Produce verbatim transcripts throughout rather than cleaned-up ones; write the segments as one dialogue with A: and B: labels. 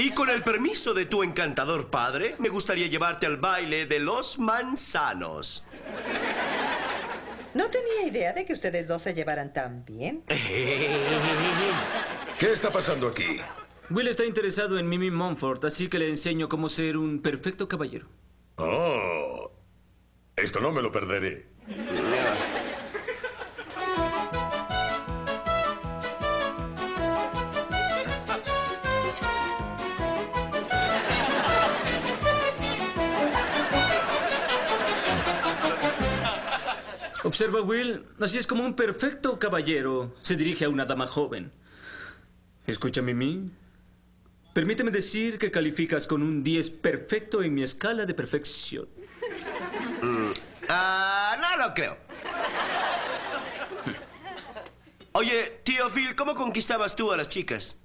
A: Y con el permiso de tu encantador padre, me gustaría llevarte al baile de los manzanos.
B: No tenía idea de que ustedes dos se llevaran tan bien.
C: ¿Qué está pasando aquí?
D: Will está interesado en Mimi Montfort, así que le enseño cómo ser un perfecto caballero.
C: Oh, esto no me lo perderé.
D: Observa, Will, así es como un perfecto caballero se dirige a una dama joven. Escucha, Mimi. Permíteme decir que calificas con un diez perfecto en mi escala de perfección.
A: Mm, ah, no lo creo. Oye, tío Phil, ¿cómo conquistabas tú a las chicas?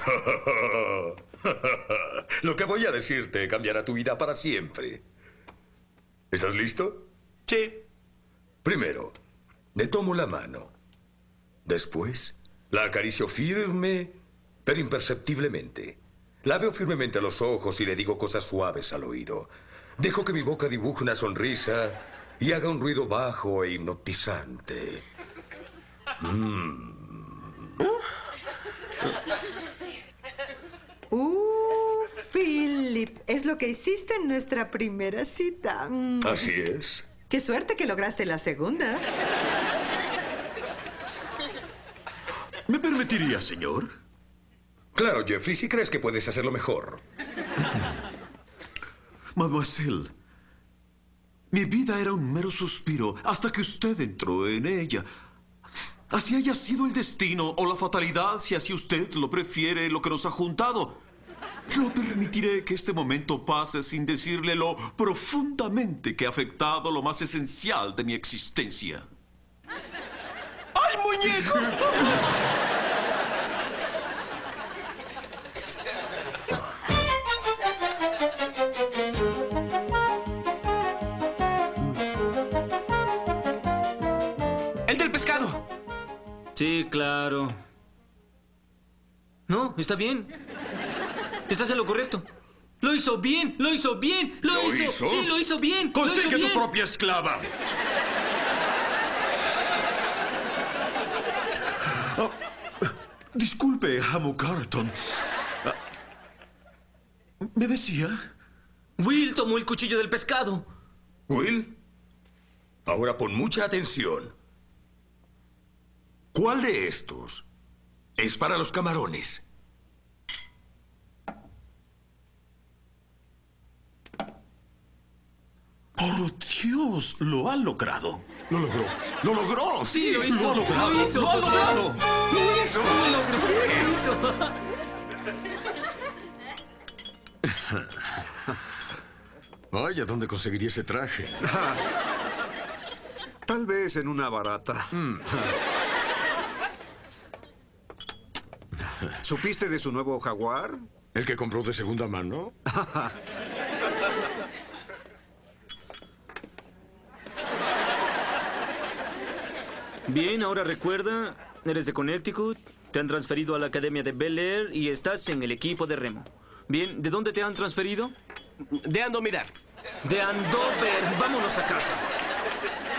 C: Lo que voy a decirte cambiará tu vida para siempre. ¿Estás listo?
A: Sí.
C: Primero, le tomo la mano. Después, la acaricio firme, pero imperceptiblemente. La veo firmemente a los ojos y le digo cosas suaves al oído. Dejo que mi boca dibuje una sonrisa y haga un ruido bajo e hipnotizante. Mm.
B: Uh, Philip, es lo que hiciste en nuestra primera cita. Mm.
C: Así es.
B: Qué suerte que lograste la segunda.
E: ¿Me permitiría, señor?
C: Claro, Jeffrey, si crees que puedes hacerlo mejor.
E: Mademoiselle, mi vida era un mero suspiro hasta que usted entró en ella. Así haya sido el destino o la fatalidad, si así usted lo prefiere, lo que nos ha juntado. No permitiré que este momento pase sin decirle lo profundamente que ha afectado lo más esencial de mi existencia.
A: ¡Ay, muñeco! ¡El del pescado!
D: Sí, claro. No, está bien. Estás en lo correcto. Lo hizo bien, lo hizo bien, lo,
C: ¿Lo
D: hizo.
C: hizo?
D: Sí, lo hizo bien. lo hizo
E: ¡Consigue tu
D: bien.
E: propia esclava! Oh, disculpe, Amo Carton. Ah, ¿me decía?
D: Will tomó el cuchillo del pescado.
C: Will, ahora pon mucha atención. ¿Cuál de estos es para los camarones?
E: ¡Por Dios! ¡Lo ha logrado! ¡Lo logró! ¡Lo logró!
D: Sí, lo hizo.
E: ¡Lo ha logrado!
D: Lo hizo.
E: ¡Lo ha logrado!
C: ¡Lo hizo!
D: Lo logró, lo hizo.
F: Vaya, ¿dónde conseguiría ese traje?
G: Tal vez en una barata.
F: Mm.
G: ¿Supiste de su nuevo jaguar?
F: ¿El que compró de segunda mano?
D: Bien, ahora recuerda, eres de Connecticut, te han transferido a la Academia de Bel Air y estás en el equipo de remo. Bien, ¿de dónde te han transferido?
A: De Andomirar.
D: De Andover. Vámonos a casa.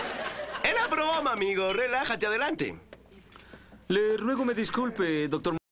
A: Era broma, amigo. Relájate, adelante.
D: Le ruego me disculpe, doctor